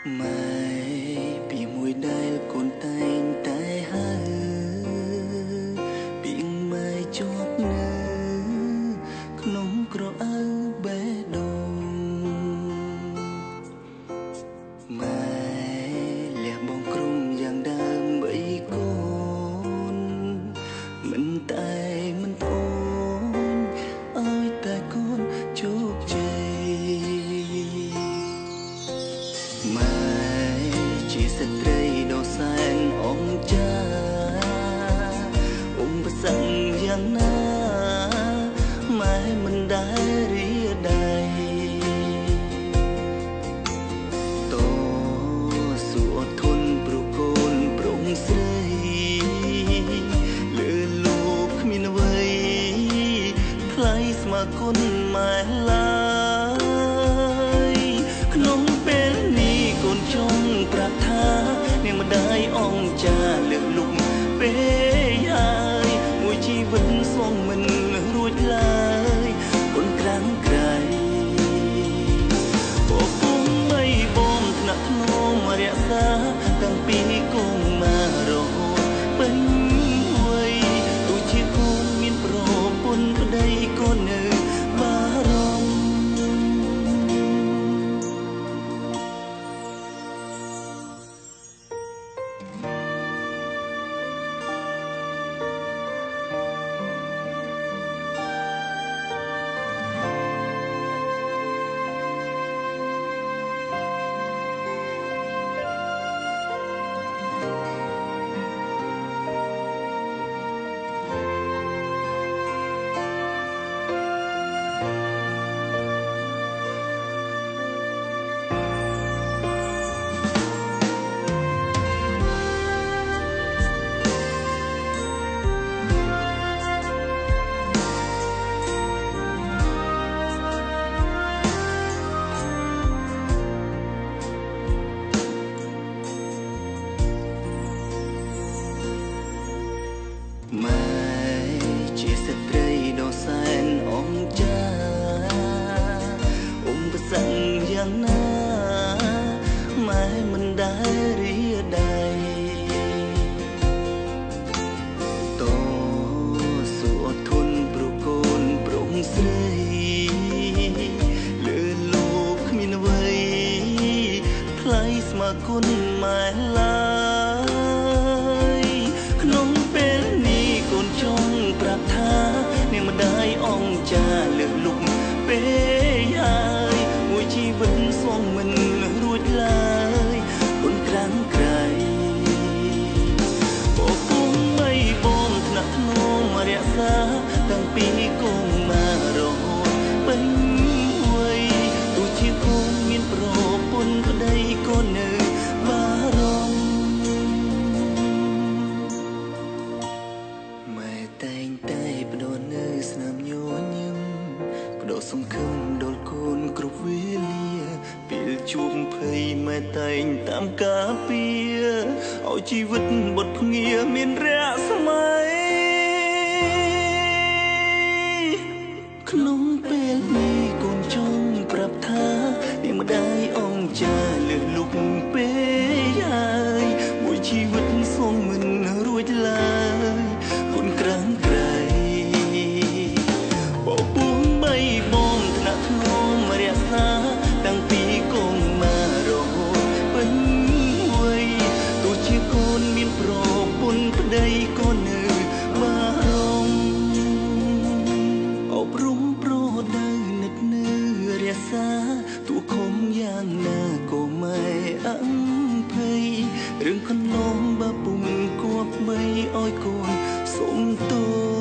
ម៉ែពីមួយដែលកូនតែងតែហើពីងម៉ែជាប់នៅក្នុងក្រអៅបេះដូងម៉ែលះបងគ្រុំយ៉ាងដើមបីកូនមិនតែមិនប្អូនឲ្យតែកូនជោគជ័យម៉ែជាស្ត្រីដ៏សែនអង្ចាឧបសគ្គយ៉ាងណាម៉ែមិនដែលរាដៃតស៊ូអត់ធន់ព្រោះកូនប្រុងស្រីលើលោកគ្មានអ្វីថ្លៃស្មើគុណម៉ែឡើយក្នុងពេលនេះកូនចង់ប្រាប់ថានាងម្ដាយអង្ចាលើកលុកពេកហើយមួយជីវិតស្វងមិនរួចឡើយកូនក្រាំងក្រៃពពុំបីបងថ្នាក់ធ្នមរក្សាតាំងពីកូនមករហូតពេញវ័យទោះជាកូនមានប្រពន្ធប្តីកូននៅបារម្ភម៉ែជាស្ត្រីដ៏សែនអង្ចាឧបសគ្គយ៉ាងណាម៉ែមិនដែលរាដៃតស៊ូអត់ធន់ព្រោះកូនប្រុងស្រីលើលោកគ្មានអ្វីថ្លៃស្មើគុណម៉ែឡើយក្នុងពេលនេះកូនចង់ប្រាប់ថានាងម្ដាយអង្ចាលើកលុកពេកហើយមួយជីវិតស្វងមិនរួចឡើយកូនក្រាំងក្រៃពពុំបីបងថ្នាក់ធ្នមរក្សាតាំងពីកូនមករហូតពេញវ័យទោះជាកូនមានប្រពន្ធប្តីកូននៅបារម្ភម៉ែតែងតែផ្ដោតនៅស្នាមញញឹមផ្ដោតសង្ឃឹមដល់កូនគ្រប់វេលាពេលជួបភ័យម៉ែតែងតាមការពារឲ្យជីវិតបត់ភ្ងាមានរស្មីក្នុងពេលនេះកូនចង់ប្រាប់ថានាងម្ដាយអង្ចាលើកលុកពេកហើយមួយជីវិតស្វងមិនរួចឡើយកូនក្រាំងក្រៃបពុំបីបងថ្នាក់ធ្នមរក្សាតាំងពីកូនមករហូតពេញវ័យទោះជាកូនមានប្រពន្ធប្តីកូននៅបារម្ភអប់រំប្រដៅនិតនៅរក្សាទោះខំយ៉ាងណាក៏មិនអភ័យរឿងកន្លងបើពុំគួបបីឲ្យកូនសុំទោស